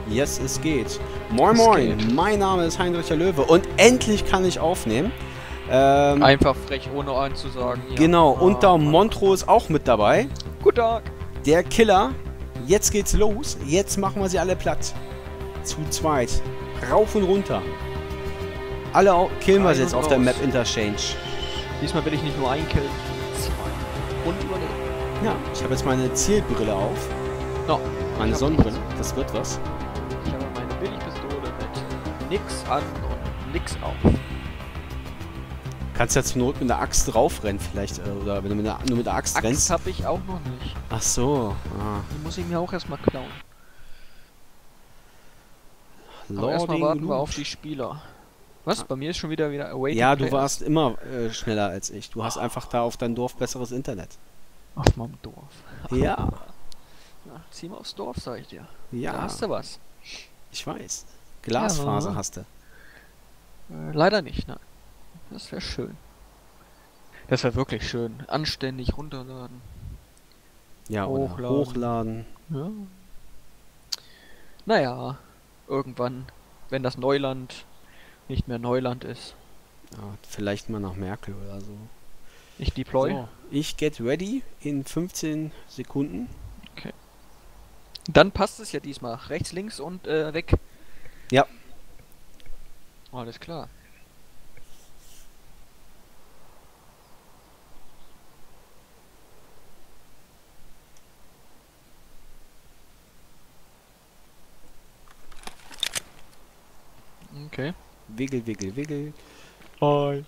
Yes, es geht. Moin Es moin, geht. mein Name ist Heinrich der Löwe und endlich kann ich aufnehmen. Einfach frech, ohne eins zu sagen. Ja. Genau, und der Mann. Montro ist auch mit dabei. Guten Tag. Der Killer. Jetzt geht's los. Jetzt machen wir sie alle platt. Zu zweit. Rauf und runter. Alle killen wir Rein jetzt und auf der raus. Map Interchange. Diesmal will ich nicht nur einen killen, zwei. Und überleben. Ja, ich habe jetzt meine Zielbrille auf. No. Meine Ich hab Sonnenbrille. Das wird was. Ich habe meine Billigpistole mit nix an und nix auf. Kannst ja zur Not mit der Axt draufrennen vielleicht. Oder wenn du nur mit der Axt Axt rennst. habe ich auch noch nicht. Ach so. Ah. Die muss ich mir auch erstmal klauen. Aber erstmal Loading warten wir Loot. auf die Spieler. Was? Bei mir ist schon wieder awaiting Ja, du players. warst immer schneller als ich. Du hast einfach da auf dein Dorf besseres Internet. Auf meinem Dorf. Ja, Na, zieh mal aufs Dorf, sag ich dir. ja, Da hast du was. ich weiß. Glasfaser Ja. hast du. Leider nicht, nein. Das wäre schön. Das wäre wirklich schön. Anständig runterladen. Ja, oder Hochladen. hochladen. Ja. Naja, irgendwann, wenn das Neuland nicht mehr Neuland ist. Ja, vielleicht mal nach Merkel oder so. Ich deploy. So, ich get ready in 15 Sekunden. Dann passt es ja diesmal. Rechts, links und weg. Ja. Alles klar. Okay. Wiggle, wiggle, wiggle. Hi.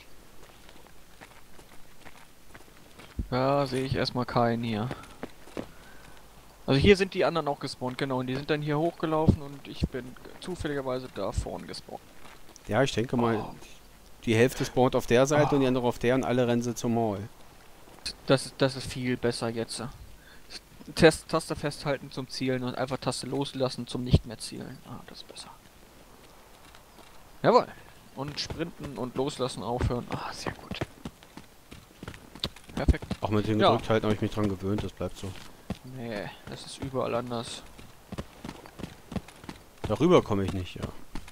Ja, sehe ich erstmal keinen hier. Also hier sind die anderen auch gespawnt, genau. Und die sind dann hier hochgelaufen und ich bin zufälligerweise da vorne gespawnt. Ja, ich denke mal, Oh. die Hälfte spawnt auf der Seite Oh. und die andere auf der und alle rennen sie zum Mall. Das ist viel besser jetzt. Taste festhalten zum Zielen und einfach Taste loslassen zum nicht mehr zielen. Ah, das ist besser. Jawohl. Und sprinten und loslassen aufhören. Ah, sehr gut. Perfekt. Auch mit dem Ja. gedrückt halten habe ich mich dran gewöhnt, das bleibt so. Nee, das ist überall anders. Darüber komme ich nicht, ja.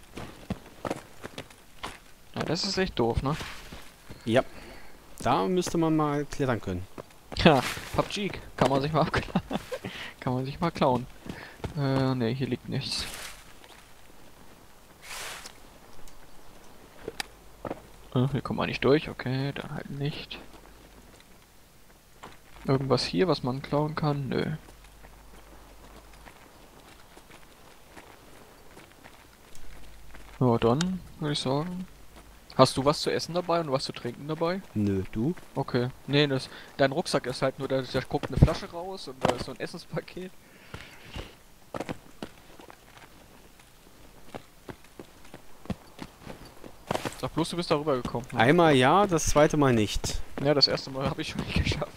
Ja, das ist echt doof, ne? Ja, da müsste man mal klettern können. Ja, PUBG. Kann man sich mal kann man sich mal klauen. Ne, hier liegt nichts. Hier kommt man nicht durch, okay, dann halt nicht. Irgendwas hier, was man klauen kann? Nö. Ja, dann würde ich sagen. Hast du was zu essen dabei und was zu trinken dabei? Nö, du? Okay. Nee, dein Rucksack ist halt nur, da guckt eine Flasche raus und da ist so ein Essenspaket. Sag bloß, du bist darüber gekommen. Ne? Einmal ja, das zweite Mal nicht. Ja, das erste Mal habe ich schon nicht geschafft.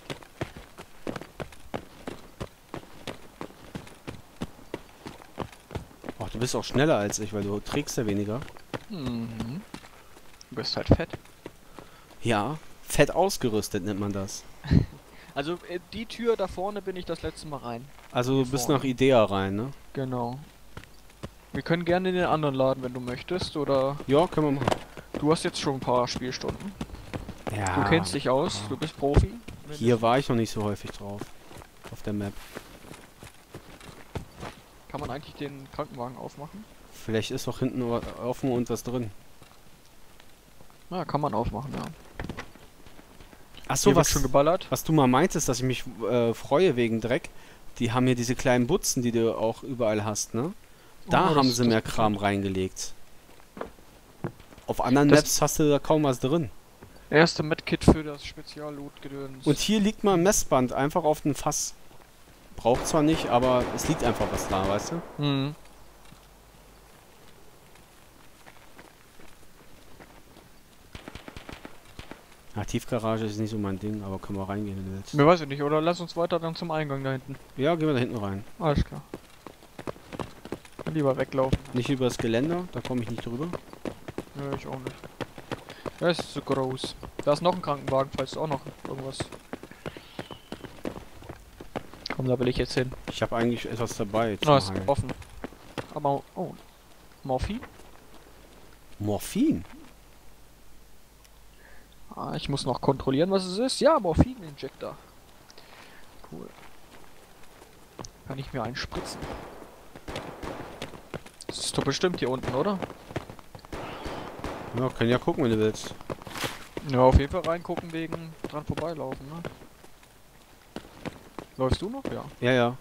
Ach, du bist auch schneller als ich, weil du trägst ja weniger. Mhm. Du bist halt fett. Ja, fett ausgerüstet nennt man das. Also, die Tür da vorne bin ich das letzte Mal rein. Also Hier du bist vorne. nach Idea rein, ne? Genau. Wir können gerne in den anderen Laden, wenn du möchtest, oder... Ja, können wir machen. Du hast jetzt schon ein paar Spielstunden. Ja. Du kennst dich aus, du bist Profi. Hier war ich noch nicht so häufig drauf. Auf der Map. Kann man eigentlich den Krankenwagen aufmachen? Vielleicht ist doch hinten offen und was drin. Ja, kann man aufmachen, ja. Achso, Hier wird schon geballert. was du mal meintest, dass ich mich freue wegen Dreck. Die haben hier diese kleinen Butzen, die du auch überall hast, ne? Da Oh, haben das- sie das mehr bekommt- Kram reingelegt. Auf anderen Das- Maps hast du da kaum was drin. Erste Medkit für das Spezial-Loot-Gedöns. Und hier liegt mal ein Messband einfach auf dem Fass. Braucht zwar nicht, aber es liegt einfach was da, weißt du? Mhm. Ja, Tiefgarage ist nicht so mein Ding, aber können wir reingehen, wenn du willst. Mir weiß ich nicht, oder lass uns weiter dann zum Eingang da hinten. Ja, gehen wir da hinten rein. Alles klar. Lieber weglaufen. Nicht über das Geländer, da komme ich nicht drüber. Nö, ich auch nicht. Das ist zu groß. Da ist noch ein Krankenwagen, falls du auch noch irgendwas... Komm, da will ich jetzt hin. Ich habe eigentlich etwas dabei. Oh, zum ist Heilen. offen. Aber, oh, Morphin? Morphin? Ah, ich muss noch kontrollieren, was es ist. Ja, Morphin-Injector. Cool. Kann ich mir einspritzen. Das ist doch bestimmt hier unten, oder? Ja, können ja gucken, wenn du willst. Ja, auf jeden Fall reingucken wegen dran vorbeilaufen, ne? Läufst du noch? Ja. Ja, ja.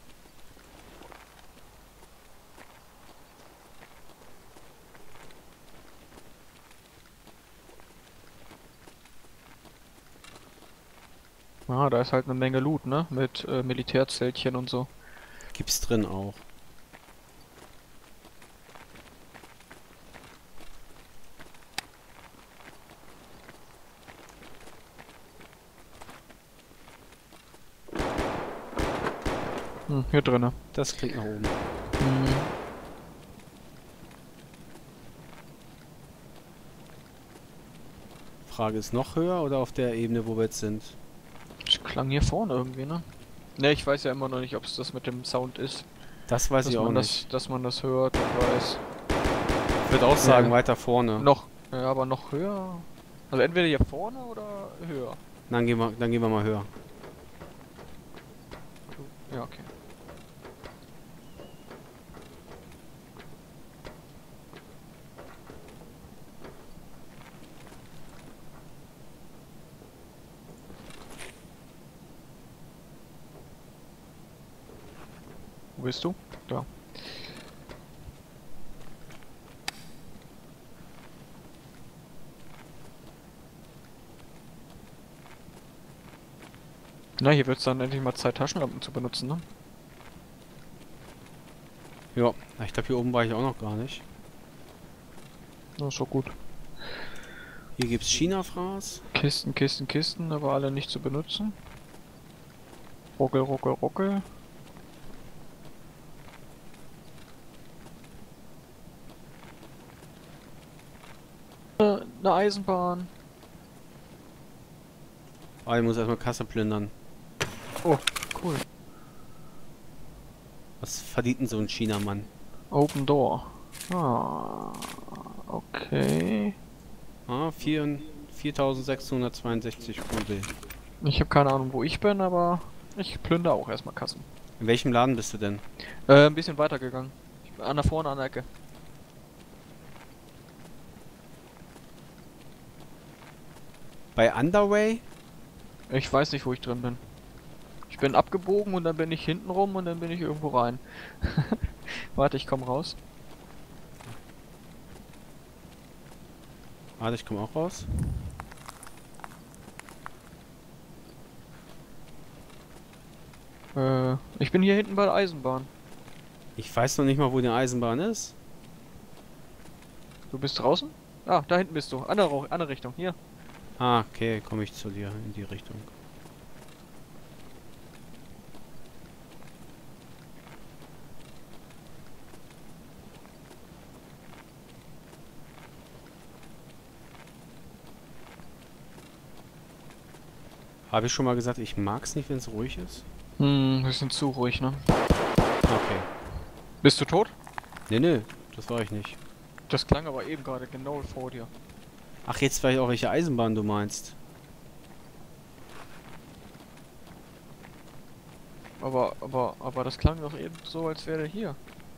Ah, da ist halt eine Menge Loot, ne? Mit Militärzeltchen und so. Gibt's drin auch. Hm, hier drinne. Das klingt nach oben. Hm. Frage ist noch höher oder auf der Ebene, wo wir jetzt sind? Das klang hier vorne irgendwie, ne? Ne, ich weiß ja immer noch nicht, ob es das mit dem Sound ist. Das weiß ich auch nicht. Dass man das hört und weiß. Ich würde auch sagen, Ja. weiter vorne. Noch, ja, aber noch höher. Also entweder hier vorne oder höher. Dann gehen wir mal höher. Ja, okay. Wo bist du? Da. Na, hier wird es dann endlich mal Zeit, Taschenlampen zu benutzen, ne? Ja, ich glaube hier oben war ich auch noch gar nicht. Das ist schon gut. Hier gibt's China-Fraß. Kisten, Kisten, Kisten, aber alle nicht zu benutzen. Ruckel, ruckel, ruckel. Eine Eisenbahn. Ah, ich muss erstmal Kasse plündern. Oh, cool. Was verdient denn so ein Chinamann? Open Door. Ah, okay. Ah, 4.662 Rubel. Ich habe keine Ahnung, wo ich bin, aber ich plündere auch erstmal Kassen. In welchem Laden bist du denn? Ein bisschen weiter gegangen. Ich bin an der vorne an der Ecke. Bei Underway? Ich weiß nicht, wo ich drin bin. Ich bin abgebogen und dann bin ich hinten rum und dann bin ich irgendwo rein. Warte, ich komme raus. Warte, ich komme auch raus. Ich bin hier hinten bei der Eisenbahn. Ich weiß noch nicht mal, wo die Eisenbahn ist. Du bist draußen? Ah, da hinten bist du. Andere Richtung. Hier. Ah, okay, komme ich zu dir in die Richtung. Habe ich schon mal gesagt, ich mag es nicht, wenn es ruhig ist? Hm, bisschen zu ruhig, ne? Okay. Bist du tot? Nee, das war ich nicht. Das klang aber eben gerade genau vor dir. Ach, jetzt weiß ich auch, welche Eisenbahn du meinst. Aber das klang doch eben so, als wäre der hier.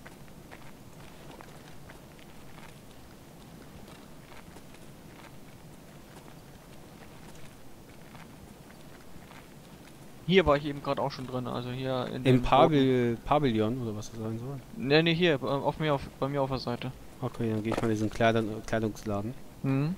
Hier war ich eben gerade auch schon drin, also hier in Im dem roten- Pavillon oder was das sein soll. Ne, hier, bei mir auf der Seite. Okay, dann gehe ich mal in diesen Kleidungsladen. Hm.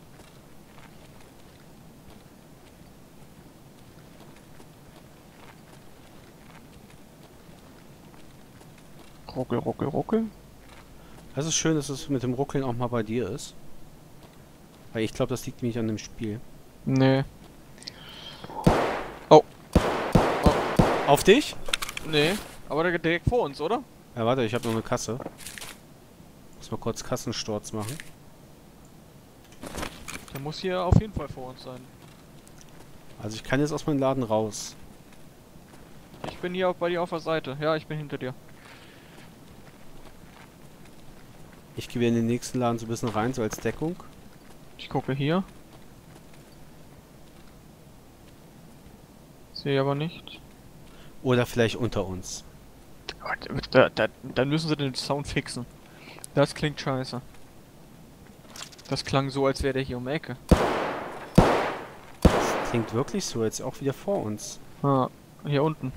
Ruckel, ruckel, ruckel. Das ist schön, dass es mit dem Ruckeln auch mal bei dir ist. Weil ich glaube, das liegt nämlich an dem Spiel. Nee. Oh. Auf dich? Nee, aber der direkt vor uns, oder? Ja, warte, ich habe noch eine Kasse. Muss mal kurz Kassensturz machen. Der muss hier auf jeden Fall vor uns sein. Also ich kann jetzt aus meinem Laden raus. Ich bin hier bei dir auf der Seite. Ja, ich bin hinter dir. Ich gehe in den nächsten Laden so ein bisschen rein, so als Deckung. Ich gucke hier. Sehe aber nicht. Oder vielleicht unter uns. Dann müssen sie den Sound fixen. Das klingt scheiße. Das klang so, als wäre der hier um die Ecke. Das klingt wirklich so, jetzt auch wieder vor uns. Ah, hier unten.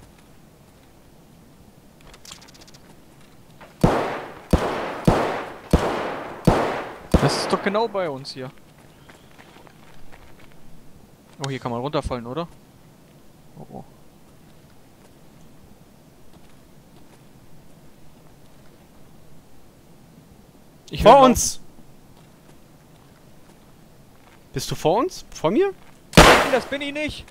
Das ist doch genau bei uns hier. Oh, hier kann man runterfallen, oder? Oh, oh. Vor uns! Bist du vor uns? Vor mir? Nein, das bin ich nicht!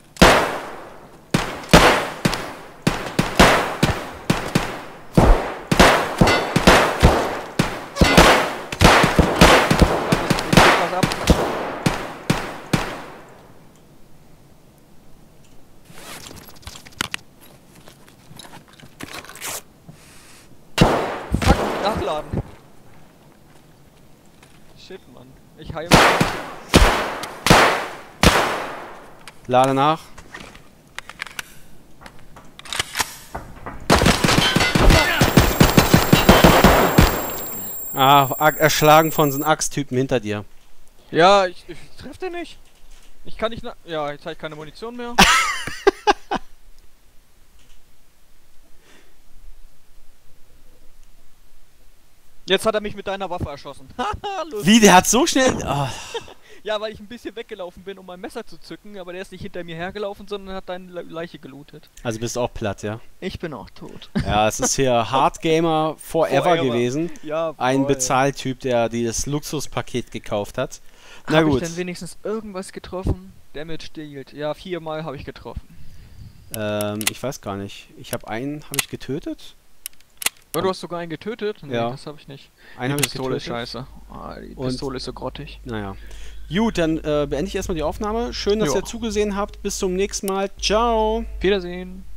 Was ab? Fuck, nachladen. Shit, Mann. Ich heile. Lade nach. Erschlagen von so einem Axttypen hinter dir. Ja, ich treff den nicht. Ich kann nicht ja, jetzt habe ich keine Munition mehr. Jetzt hat er mich mit deiner Waffe erschossen. Haha, lustig. Wie, der hat so schnell... Oh. Ja, weil ich ein bisschen weggelaufen bin, um mein Messer zu zücken, aber der ist nicht hinter mir hergelaufen, sondern hat deine Leiche gelootet. Also bist du auch platt, ja? Ich bin auch tot. Ja, es ist hier Hardgamer Forever gewesen. Ja, ein Bezahltyp, der dieses Luxuspaket gekauft hat. Na gut. Habe ich denn wenigstens irgendwas getroffen? Damage dealt. Ja, 4-mal habe ich getroffen. Ich weiß gar nicht. Habe ich getötet? Oh, du hast sogar einen getötet? Nee, ja. Das habe ich nicht. Einen die habe ich Pistole getötet. ist scheiße. Die Pistole ist so grottig. Naja. Gut, dann beende ich erstmal die Aufnahme. Schön, dass ihr zugesehen habt. Bis zum nächsten Mal. Ciao. Wiedersehen.